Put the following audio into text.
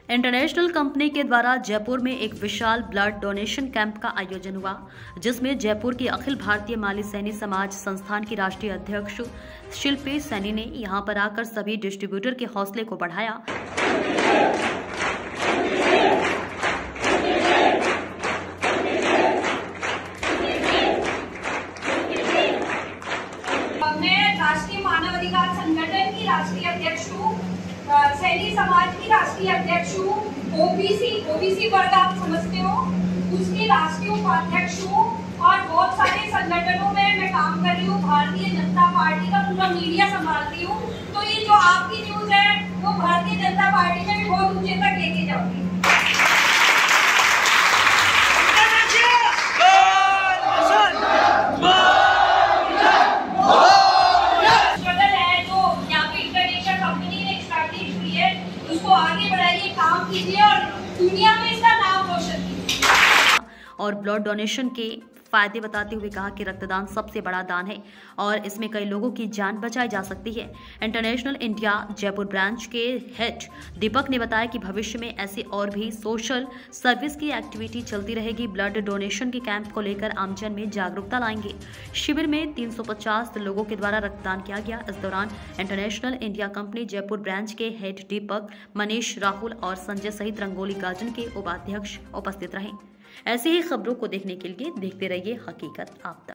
International company के द्वारा जयपुर में एक विशाल ब्लड डोनेशन कैंप का आयोजन हुआ, जिसमें जयपुर की अखिल भारतीय माली सैनी समाज संस्थान की राष्ट्रीय अध्यक्ष शिल्पी सैनी ने यहां पर आकर सभी डिस्ट्रीब्यूटर के हौसले को बढ़ाया। मैं राष्ट्रीय मानव अधिकार संगठन की राष्ट्रीय अध्यक्ष हूँ, सैनी समाज की राष्ट्रीय अध्यक्ष हूँ, ओबीसी वर्ग आप समझते हो उसके राष्ट्रीय उपाध्यक्ष हूँ और बहुत सारे संगठनों में मैं काम कर रही हूँ। भारतीय जनता पार्टी का पूरा मीडिया संभालती हूँ, तो ये जो आपकी न्यूज है वो भारतीय जनता पार्टी में भी बहुत ऊंचे तक लेके जाऊंगी। उसको आगे बढ़ाइए, काम कीजिए और दुनिया में इसका नाम रोशन कीजिए। और ब्लड डोनेशन के फायदे बताते हुए कहा कि रक्तदान सबसे बड़ा दान है और इसमें कई लोगों की जान बचाई जा सकती है। इंटरनेशनल इंडिया जयपुर ब्रांच के हेड दीपक ने बताया कि भविष्य में ऐसी और भी सोशल सर्विस की एक्टिविटी चलती रहेगी। ब्लड डोनेशन के कैंप को लेकर आमजन में जागरूकता लाएंगे। शिविर में 350 लोगों के द्वारा रक्तदान किया गया। इस दौरान international India company Jaipur branch के हेड दीपक, मनीष, राहुल और संजय सहित रंगोली गार्जन के उपाध्यक्ष उपस्थित रहे। ऐसी ही खबरों को देखने के लिए देखते रहिए हकीकत आपदा।